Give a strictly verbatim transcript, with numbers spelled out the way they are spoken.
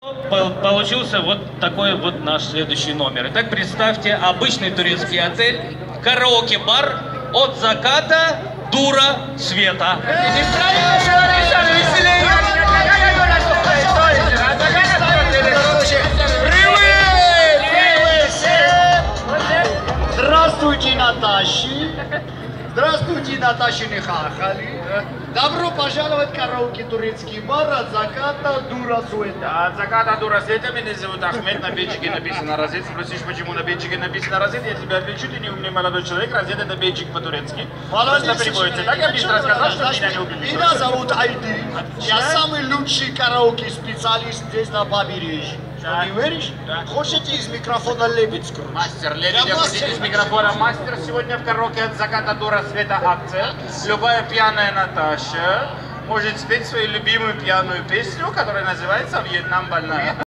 Получился вот такой вот наш следующий номер. Итак, представьте, обычный турецкий отель, караоке-бар от заката дура света. Здравствуйте, Наташи. Здравствуйте, Наташины хахали. Добро пожаловать в караоке турецкий бар от заката дура света. От заката дура света, меня зовут Ахмед, на бейджике написано «Розет». Спросишь, почему на бейджике написано «Розет», я тебе отвечу, ты не умный молодой человек, «Розет» это бейджик по-турецки. Просто переводится. Так я быстро сказал, что меня не убили. Меня зовут Айдин. Я самый лучший караоке специалист здесь на побережье. Не веришь? Хочете из микрофона лебедь скрутить? Мастер, лебедь, хотите из микрофона мастер. Сегодня в караоке от заката дура света акция. Любая пьяная Наташа может спеть свою любимую пьяную песню, которая называется «Вьетнам больная».